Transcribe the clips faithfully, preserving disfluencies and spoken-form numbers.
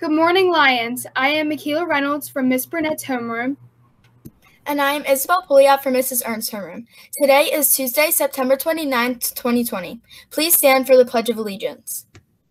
Good morning, Lions. I am Michaela Reynolds from Miss Burnett's homeroom. And I am Isabel Pouliot from Missus Ernst's homeroom. Today is Tuesday, September twenty-ninth, twenty twenty. Please stand for the Pledge of Allegiance.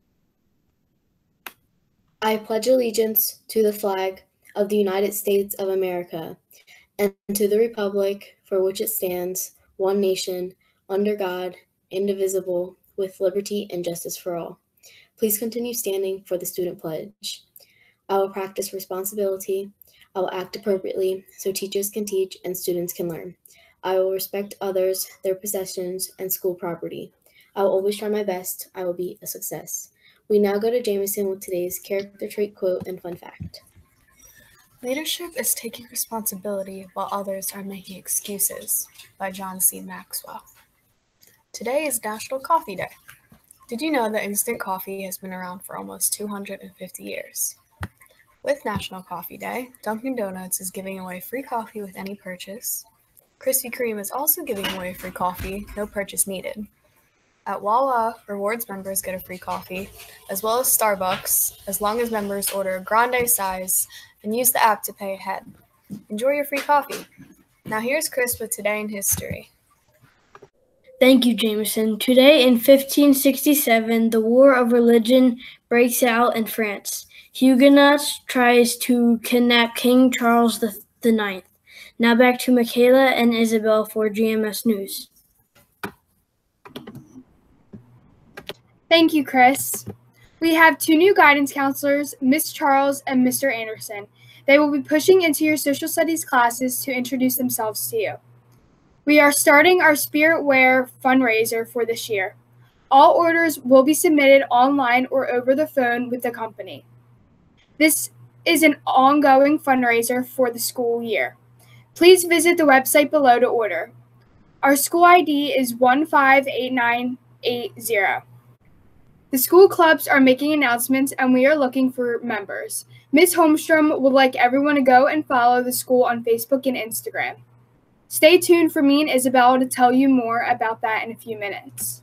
I pledge allegiance to the flag of the United States of America and to the republic for which it stands, one nation, under God, indivisible, with liberty and justice for all. Please continue standing for the student pledge. I will practice responsibility. I will act appropriately so teachers can teach and students can learn. I will respect others, their possessions, and school property. I will always try my best. I will be a success. We now go to Jameson with today's character trait quote and fun fact. Leadership is taking responsibility while others are making excuses, by John C. Maxwell. Today is National Coffee Day. Did you know that instant coffee has been around for almost two hundred fifty years? With National Coffee Day, Dunkin' Donuts is giving away free coffee with any purchase. Krispy Kreme is also giving away free coffee, no purchase needed. At Wawa, rewards members get a free coffee, as well as Starbucks, as long as members order a grande size and use the app to pay ahead. Enjoy your free coffee. Now here's Chris with Today in History. Thank you, Jameson. Today in fifteen sixty-seven, the War of Religion breaks out in France. Huguenots tries to kidnap King Charles the Ninth. Now back to Michaela and Isabel for G M S News. Thank you, Chris. We have two new guidance counselors, Miss Charles and Mister Anderson. They will be pushing into your social studies classes to introduce themselves to you. We are starting our Spirit Wear fundraiser for this year. All orders will be submitted online or over the phone with the company. This is an ongoing fundraiser for the school year. Please visit the website below to order. Our school I D is one five eight nine eight zero. The school clubs are making announcements and we are looking for members. Miz Holmstrom would like everyone to go and follow the school on Facebook and Instagram. Stay tuned for me and Isabel to tell you more about that in a few minutes.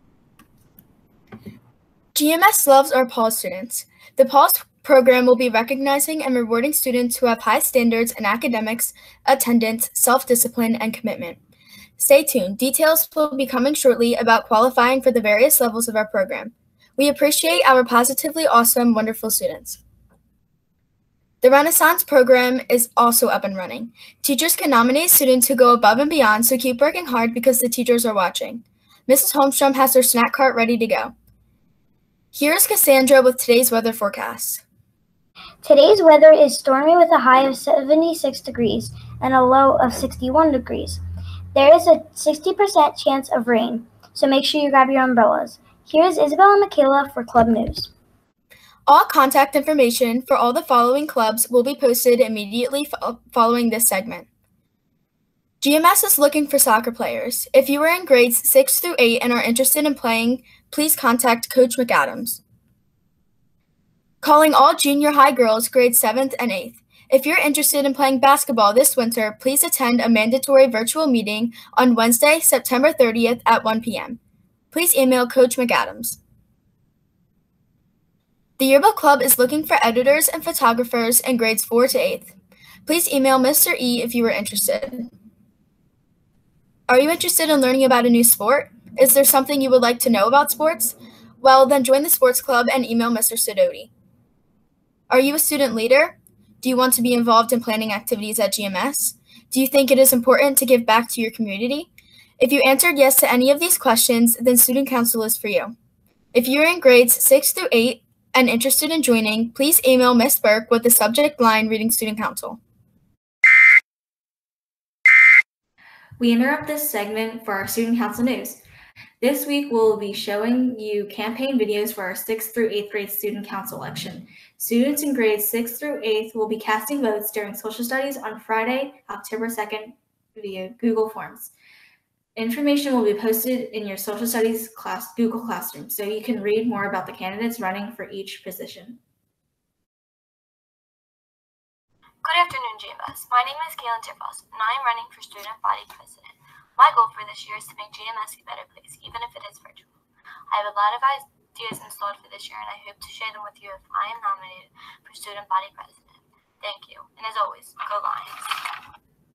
G M S loves our P A W S students. The P A W S program will be recognizing and rewarding students who have high standards in academics, attendance, self-discipline, and commitment. Stay tuned. Details will be coming shortly about qualifying for the various levels of our program. We appreciate our positively awesome, wonderful students. The Renaissance program is also up and running. Teachers can nominate students who go above and beyond, so keep working hard because the teachers are watching. Missus Holmstrom has her snack cart ready to go. Here's Cassandra with today's weather forecast. Today's weather is stormy with a high of seventy-six degrees and a low of sixty-one degrees. There is a sixty percent chance of rain, so make sure you grab your umbrellas. Here's Isabel and Michaela for Club News. All contact information for all the following clubs will be posted immediately fo- following this segment. G M S is looking for soccer players. If you are in grades six through eight and are interested in playing, please contact Coach McAdams. Calling all junior high girls grades seventh and eighth. If you're interested in playing basketball this winter, please attend a mandatory virtual meeting on Wednesday, September thirtieth at one p.m. Please email Coach McAdams. The Yearbook Club is looking for editors and photographers in grades four to eighth. Please email Mister E if you are interested. Are you interested in learning about a new sport? Is there something you would like to know about sports? Well, then join the sports club and email Mister Sidoti. Are you a student leader? Do you want to be involved in planning activities at G M S? Do you think it is important to give back to your community? If you answered yes to any of these questions, then Student Council is for you. If you're in grades six through eight and interested in joining, please email Miz Burke with the subject line Reading Student Council. We interrupt this segment for our Student Council news. This week, we'll be showing you campaign videos for our sixth through eighth grade Student Council election. Students in grades six through eighth will be casting votes during social studies on Friday, October second via Google Forms. Information will be posted in your social studies class Google Classroom, so you can read more about the candidates running for each position. Good afternoon, J M S. My name is Kaylin Tirfos, and I am running for Student Body President. My goal for this year is to make J M S a better place, even if it is virtual. I have a lot of ideas installed for this year, and I hope to share them with you if I am nominated for student body president. Thank you, and as always, go Lions.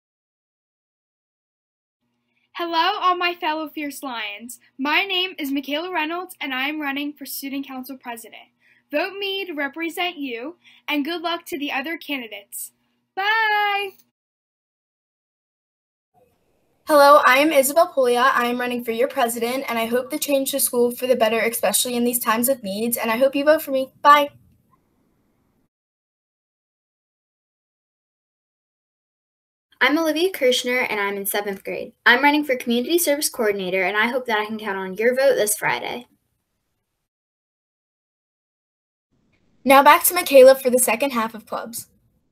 Hello, all my fellow Fierce Lions. My name is Michaela Reynolds, and I am running for Student Council President. Vote me to represent you, and good luck to the other candidates. Bye! Hello, I am Isabel Polia. I am running for your president, and I hope to change the school for the better, especially in these times of needs, and I hope you vote for me. Bye! I'm Olivia Kirshner, and I'm in seventh grade. I'm running for Community Service Coordinator, and I hope that I can count on your vote this Friday. Now back to Michaela for the second half of clubs.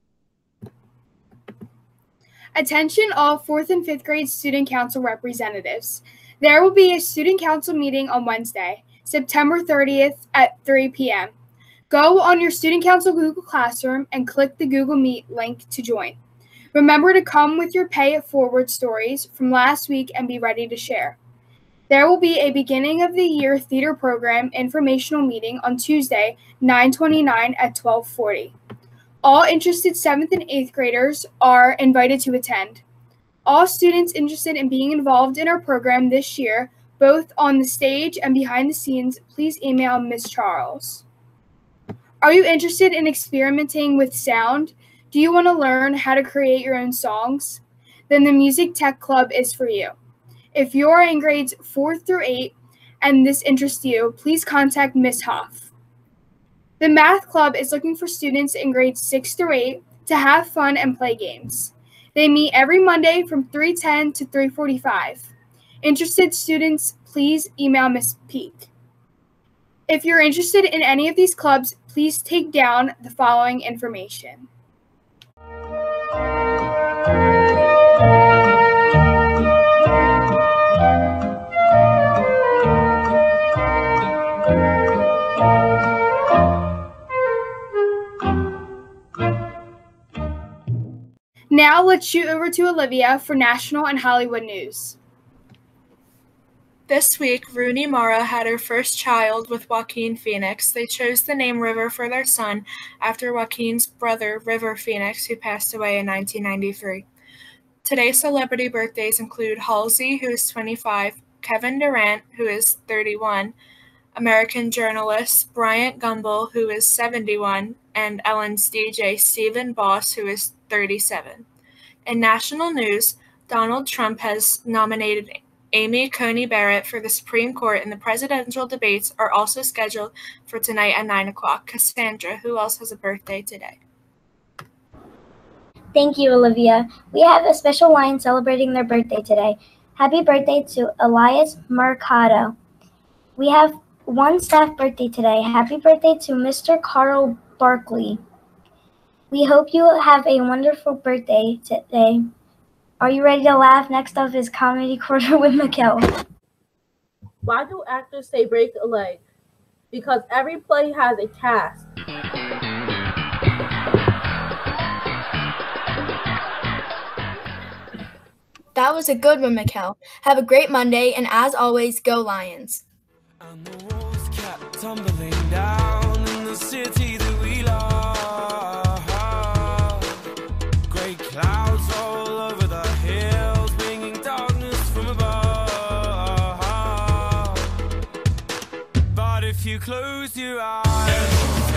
Attention all fourth and fifth grade Student Council representatives. There will be a Student Council meeting on Wednesday, September thirtieth at three p.m. Go on your Student Council Google Classroom and click the Google Meet link to join. Remember to come with your pay it forward stories from last week and be ready to share. There will be a beginning of the year theater program informational meeting on Tuesday, nine twenty-nine at twelve forty. All interested seventh and eighth graders are invited to attend. All students interested in being involved in our program this year, both on the stage and behind the scenes, please email Miz Charles. Are you interested in experimenting with sound? Do you want to learn how to create your own songs? Then the Music Tech Club is for you. If you're in grades four through eight and this interests you, please contact Miz Huff. The Math Club is looking for students in grades six through eight to have fun and play games. They meet every Monday from three ten to three forty-five. Interested students, please email Miz Peak. If you're interested in any of these clubs, please take down the following information. Now let's shoot over to Olivia for national and Hollywood news. This week, Rooney Mara had her first child with Joaquin Phoenix. They chose the name River for their son after Joaquin's brother, River Phoenix, who passed away in nineteen ninety-three. Today's celebrity birthdays include Halsey, who is twenty-five, Kevin Durant, who is thirty-one, American journalist Bryant Gumbel, who is seventy-one, and Ellen's D J Stephen Boss, who is thirty-seven. In national news, Donald Trump has nominated Amy Coney Barrett for the Supreme Court, and the presidential debates are also scheduled for tonight at nine o'clock. Cassandra, who else has a birthday today? Thank you, Olivia. We have a special line celebrating their birthday today. Happy birthday to Elias Mercado. We have one staff birthday today. Happy birthday to Mister Carl Barkley. We hope you have a wonderful birthday today. Are you ready to laugh? Next up is Comedy Corner with Mikkel. Why do actors say break a leg? Because every play has a cast. That was a good one, Mikkel. Have a great Monday, and as always, go Lions. And the walls kept tumbling down in the city that we love. Great clouds all over the hills, bringing darkness from above. But if you close your eyes,